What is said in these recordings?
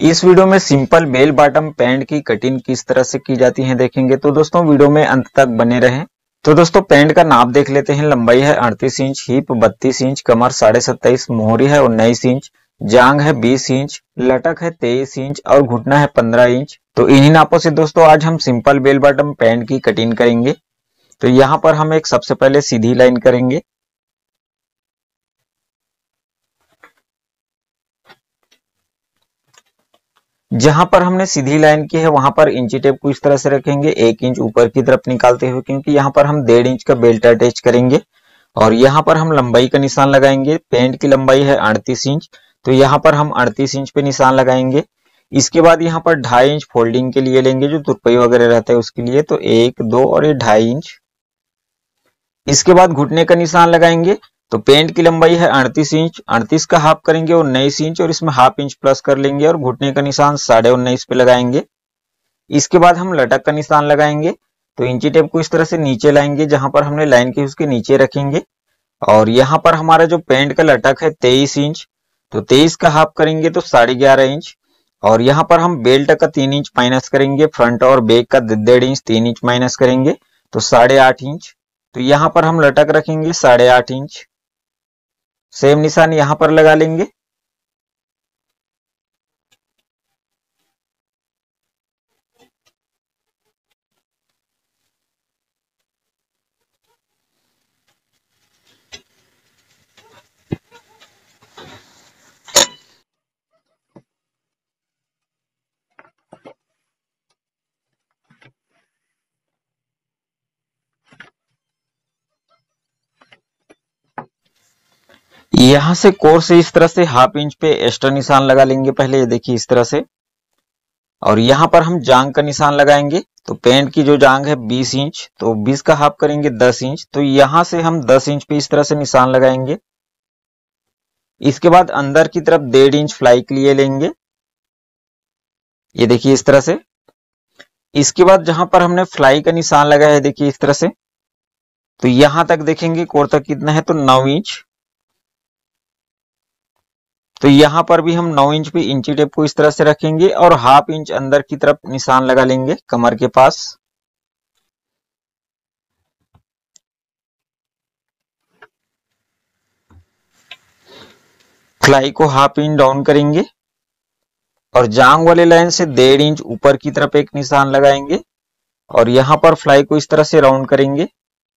इस वीडियो में simple bell bottom pant की कटिंग किस तरह से की जाती है देखेंगे। तो दोस्तों वीडियो में अंत तक बने रहें। तो दोस्तों पैंट का नाप देख लेते हैं। लंबाई है 38 इंच, हिप 32 इंच, कमर 27.5, मोहरी है 19 इंच, जांग है 20 इंच, लटक है 23 इंच और घुटना है 15 इंच। तो इन्हीं नापों से दोस्तों आज हम सिंपल बेल बॉटम पैंट की कटिंग करेंगे। तो यहाँ पर हम एक सबसे पहले सीधी लाइन करेंगे। जहां पर हमने सीधी लाइन की है वहां पर इंची टेप को इस तरह से रखेंगे, 1 इंच ऊपर की तरफ निकालते हुए, क्योंकि यहाँ पर हम 1.5 इंच का बेल्ट अटैच करेंगे। और यहाँ पर हम लंबाई का निशान लगाएंगे। पेंट की लंबाई है 38 इंच, तो यहाँ पर हम 38 इंच पे निशान लगाएंगे। इसके बाद यहाँ पर 2.5 इंच फोल्डिंग के लिए लेंगे, जो तुरपाई वगैरह रहता है उसके लिए। तो 1, 2 और ये 2.5 इंच। इसके बाद घुटने का निशान लगाएंगे। तो पेंट की लंबाई है 38 इंच, 38 का हाफ करेंगे 19 इंच और इसमें हाफ इंच प्लस कर लेंगे और घुटने का निशान 19.5 पे लगाएंगे। इसके बाद हम लटक का निशान लगाएंगे। तो इंची टेप को इस तरह से नीचे लाएंगे, जहां पर हमने लाइन की उसके नीचे रखेंगे। और यहाँ पर हमारा जो पेंट का लटक है 23 इंच, तो 23 का हाफ करेंगे तो 11.5 इंच। और यहाँ पर हम बेल्ट का 3 इंच माइनस करेंगे, फ्रंट और बैक का 1.5 इंच 3 इंच माइनस करेंगे तो 8.5 इंच। तो यहाँ पर हम लटक रखेंगे 8.5 इंच। सेम निशान यहां पर लगा लेंगे। यहां से कोर से इस तरह से हाफ इंच पे एक्स्ट्रा निशान लगा लेंगे पहले, ये देखिए इस तरह से। और यहां पर हम जांग का निशान लगाएंगे। तो पेंट की जो जांग है 20 इंच, तो 20 का हाफ करेंगे 10 इंच। तो यहां से हम 10 इंच पे इस तरह से निशान लगाएंगे। इसके बाद अंदर की तरफ 1.5 इंच फ्लाई के लिए लेंगे, ये देखिए इस तरह से। इसके बाद जहां पर हमने फ्लाई का निशान लगाया है देखिए इस तरह से, तो यहां तक देखेंगे कोर तक कितना है, तो 9 इंच। तो यहां पर भी हम 9 इंच पे इंची टेप को इस तरह से रखेंगे और हाफ इंच अंदर की तरफ निशान लगा लेंगे कमर के पास। फ्लाई को हाफ इंच डाउन करेंगे और जांग वाले लाइन से 1.5 इंच ऊपर की तरफ एक निशान लगाएंगे और यहां पर फ्लाई को इस तरह से राउंड करेंगे।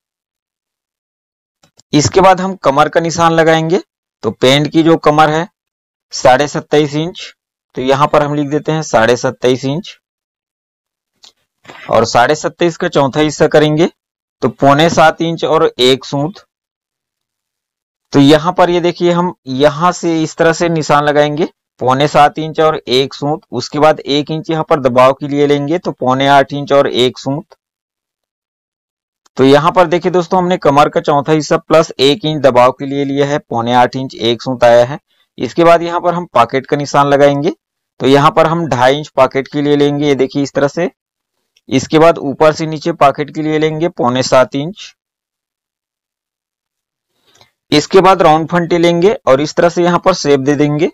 इसके बाद हम कमर का निशान लगाएंगे। तो पेंट की जो कमर है 27.5 इंच, तो यहां पर हम लिख देते हैं 27.5 इंच। और 27.5 का चौथा हिस्सा करेंगे तो 6.25 इंच और 1 सूत। तो यहां पर ये देखिए हम यहां से इस तरह से निशान लगाएंगे 6.25 इंच और 1 सूत। उसके बाद 1 इंच यहां पर दबाव के लिए लेंगे, तो 6.8 इंच और 1 सूत। तो यहां पर देखिए दोस्तों हमने कमर का चौथा हिस्सा प्लस 1 इंच दबाव के लिए लिया है, 6.8 इंच 1 सूत आया है। इसके बाद यहाँ पर हम पॉकेट का निशान लगाएंगे। तो यहाँ पर हम 2.5 इंच पॉकेट के लिए लेंगे, ये देखिए इस तरह से। इसके बाद ऊपर से नीचे पॉकेट के लिए लेंगे 6.25 इंच। इसके बाद राउंड फंटे लेंगे और इस तरह से यहाँ पर शेप दे देंगे।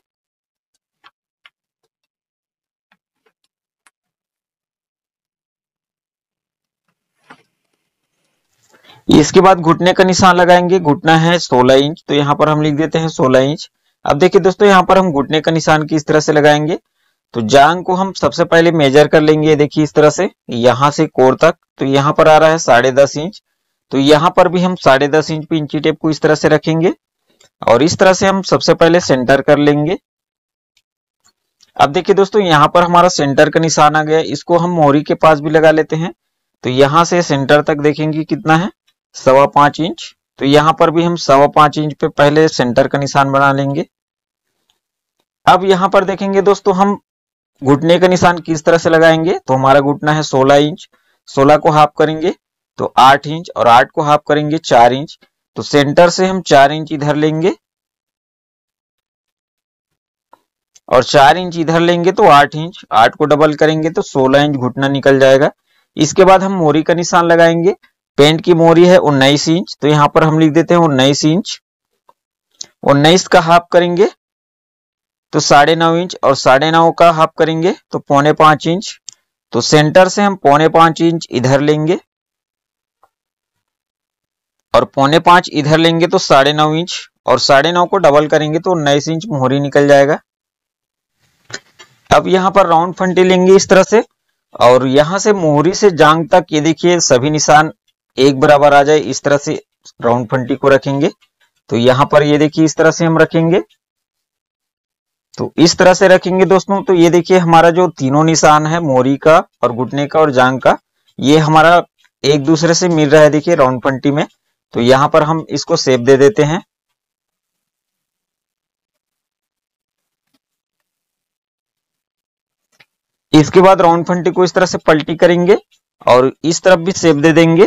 इसके बाद घुटने का निशान लगाएंगे। घुटना है 16 इंच, तो यहाँ पर हम लिख देते हैं 16 इंच। अब देखिए दोस्तों यहाँ पर हम घुटने का निशान किस तरह से लगाएंगे। तो जांग को हम सबसे पहले मेजर कर लेंगे, देखिए इस तरह से यहां से कोर तक। तो यहाँ पर आ रहा है 10.5 इंच, तो यहाँ पर भी हम 10.5 इंच पे इंची टेप को इस तरह से रखेंगे और इस तरह से हम सबसे पहले सेंटर कर लेंगे। अब देखिए दोस्तों यहाँ पर हमारा सेंटर का निशान आ गया। इसको हम मोहरी के पास भी लगा लेते हैं। तो यहां से सेंटर तक देखेंगे कितना है, 5.25 इंच। तो यहां पर भी हम 5.25 इंच पे पहले सेंटर का निशान बना लेंगे। अब यहां पर देखेंगे दोस्तों हम घुटने का निशान किस तरह से लगाएंगे। तो हमारा घुटना है 16 इंच, 16 को हाफ करेंगे तो 8 इंच और 8 को हाफ करेंगे 4 इंच। तो सेंटर से हम 4 इंच इधर लेंगे और 4 इंच इधर लेंगे तो 8 इंच, 8 को डबल करेंगे तो 16 इंच घुटना निकल जाएगा। इसके बाद हम मोहरी का निशान लगाएंगे। पेंट की मोहरी है 19 इंच, तो यहां पर हम लिख देते हैं 19 इंच। 19 का हाफ करेंगे तो 9.5 इंच, और 9.5 का हाफ करेंगे तो 4.25 इंच। तो सेंटर से हम 4.25 इंच इधर लेंगे और 4.25 इधर लेंगे तो 9.5 इंच, और 9.5 को डबल करेंगे तो 19 इंच मोहरी निकल जाएगा। अब यहाँ पर राउंड फंटी लेंगे इस तरह से, और यहाँ से मोहरी से जांग तक ये देखिए सभी निशान एक बराबर आ जाए, इस तरह से राउंड फंटी को रखेंगे। तो यहाँ पर ये देखिए इस तरह से हम रखेंगे, तो इस तरह से रखेंगे दोस्तों। तो ये देखिए हमारा जो तीनों निशान है, मोहरी का और घुटने का और जांग का, ये हमारा एक दूसरे से मिल रहा है देखिए राउंड फंटी में। तो यहाँ पर हम इसको शेप दे देते हैं। इसके बाद राउंड फंटी को इस तरह से पलटी करेंगे और इस तरफ भी शेप दे देंगे।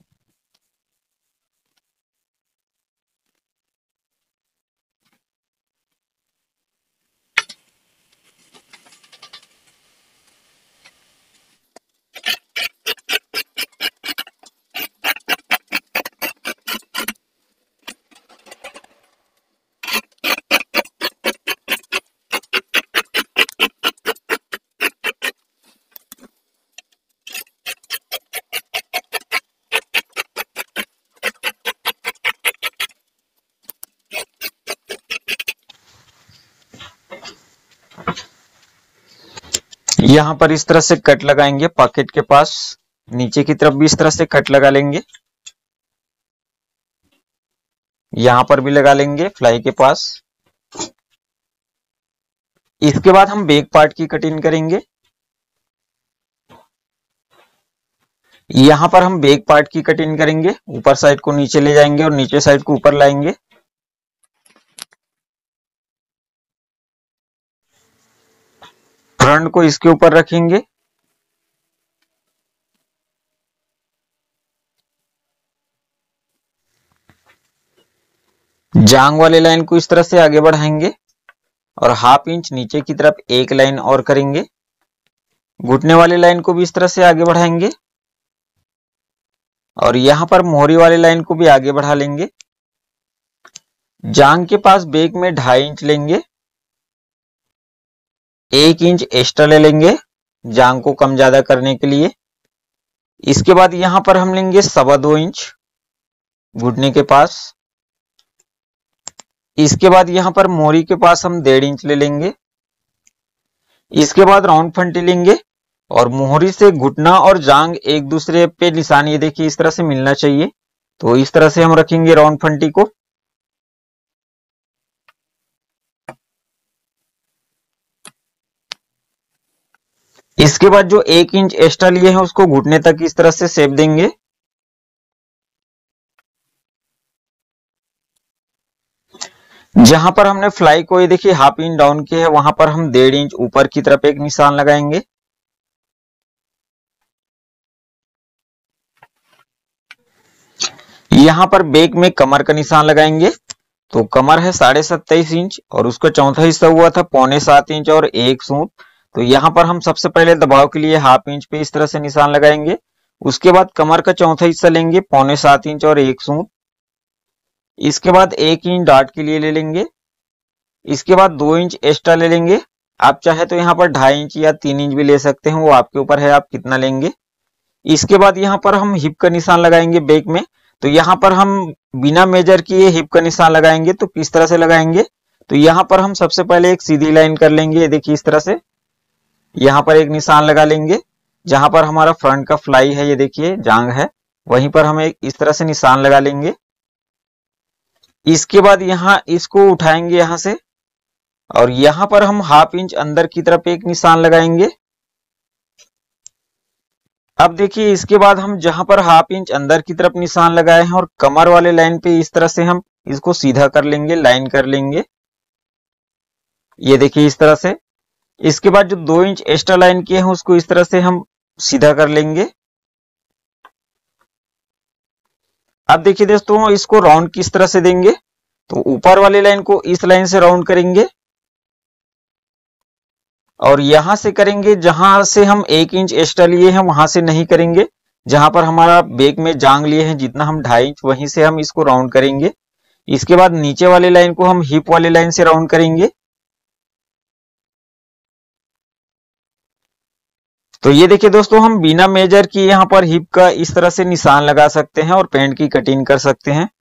यहाँ पर इस तरह से कट लगाएंगे पॉकेट के पास, नीचे की तरफ भी इस तरह से कट लगा लेंगे, यहाँ पर भी लगा लेंगे फ्लाई के पास। इसके बाद हम बैक पार्ट की कटिंग करेंगे। यहाँ पर हम बैक पार्ट की कटिंग करेंगे, ऊपर साइड को नीचे ले जाएंगे और नीचे साइड को ऊपर लाएंगे। फ्रंट को इसके ऊपर रखेंगे, जांग वाले लाइन को इस तरह से आगे बढ़ाएंगे और हाफ इंच नीचे की तरफ एक लाइन और करेंगे। घुटने वाली लाइन को भी इस तरह से आगे बढ़ाएंगे और यहां पर मोहरी वाली लाइन को भी आगे बढ़ा लेंगे। जांग के पास बैक में 2.5 इंच लेंगे, 1 इंच एक्स्ट्रा ले लेंगे जांग को कम ज्यादा करने के लिए। इसके बाद यहां पर हम लेंगे 2.25 इंच घुटने के पास। इसके बाद यहां पर मोहरी के पास हम 1.5 इंच ले लेंगे। इसके बाद राउंड फंटी लेंगे और मोहरी से घुटना और जांग एक दूसरे पे निशान ये देखिए इस तरह से मिलना चाहिए। तो इस तरह से हम रखेंगे राउंड फंटी को। इसके बाद जो 1 इंच एक्स्ट्रा लिए हैं उसको घुटने तक इस तरह से शेप देंगे। जहां पर हमने फ्लाई को ये देखिए हाफ इंच डाउन किया है, वहां पर हम 1.5 इंच ऊपर की तरफ एक निशान लगाएंगे। यहां पर बैक में कमर का निशान लगाएंगे। तो कमर है 27.5 इंच और उसका चौथा हिस्सा हुआ था 6.25 इंच और 1 सूत। तो यहां पर हम सबसे पहले दबाव के लिए हाफ इंच पे इस तरह से निशान लगाएंगे। उसके बाद कमर का चौथा हिस्सा लेंगे 6.25 इंच और 1 सूत। इसके बाद 1 इंच डार्ट के लिए ले लेंगे। इसके बाद 2 इंच एक्स्ट्रा ले लेंगे। आप चाहे तो यहाँ पर 2.5 इंच या 3 इंच भी ले सकते हैं, वो आपके ऊपर है आप कितना लेंगे। इसके बाद यहाँ पर हम हिप का निशान लगाएंगे बैक में। तो यहाँ पर हम बिना मेजर किए हिप का निशान लगाएंगे। तो किस तरह से लगाएंगे, तो यहाँ पर हम सबसे पहले एक सीधी लाइन कर लेंगे, देखिए इस तरह से। यहाँ पर एक निशान लगा लेंगे जहां पर हमारा फ्रंट का फ्लाई है, ये देखिए जांग है, वहीं पर हम एक इस तरह से निशान लगा लेंगे। इसके बाद यहाँ इसको उठाएंगे यहाँ से और यहाँ पर हम हाफ इंच अंदर की तरफ एक निशान लगाएंगे। अब देखिए इसके बाद हम जहां पर हाफ इंच अंदर की तरफ निशान लगाए हैं और कमर वाले लाइन पे इस तरह से हम इसको सीधा कर लेंगे, लाइन कर लेंगे, ये देखिए इस तरह से। इसके बाद जो 2 इंच एक्स्ट्रा लाइन किए हैं उसको इस तरह से हम सीधा कर लेंगे। अब देखिए दोस्तों इसको राउंड किस तरह से देंगे, तो ऊपर वाली लाइन को इस लाइन से राउंड करेंगे और यहां से करेंगे, जहां से हम 1 इंच एक्स्ट्रा लिए हैं वहां से नहीं करेंगे। जहां पर हमारा बैक में जांग लिए हैं जितना हम 2.5 इंच, वहीं से हम इसको राउंड करेंगे। इसके बाद नीचे वाली लाइन को हम हिप वाली लाइन से राउंड करेंगे तो ये देखिए दोस्तों, हम बिना मेजर किए यहाँ पर हिप का इस तरह से निशान लगा सकते हैं और पैंट की कटिंग कर सकते हैं।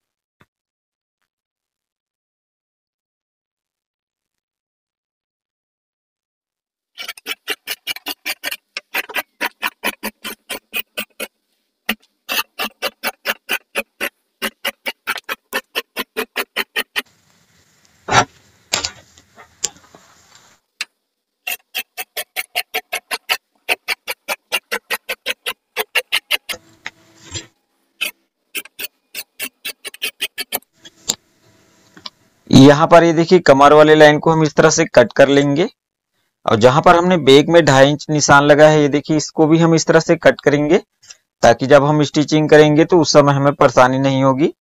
यहाँ पर ये देखिए, कमर वाले लाइन को हम इस तरह से कट कर लेंगे और जहां पर हमने बैक में 2.5 इंच निशान लगा है, ये देखिए, इसको भी हम इस तरह से कट करेंगे ताकि जब हम स्टिचिंग करेंगे तो उस समय हमें परेशानी नहीं होगी।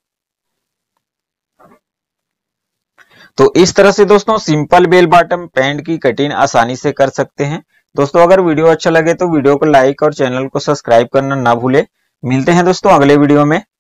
तो इस तरह से दोस्तों सिंपल बेल बॉटम पैंट की कटिंग आसानी से कर सकते हैं। दोस्तों अगर वीडियो अच्छा लगे तो वीडियो को लाइक और चैनल को सब्सक्राइब करना ना भूले। मिलते हैं दोस्तों अगले वीडियो में।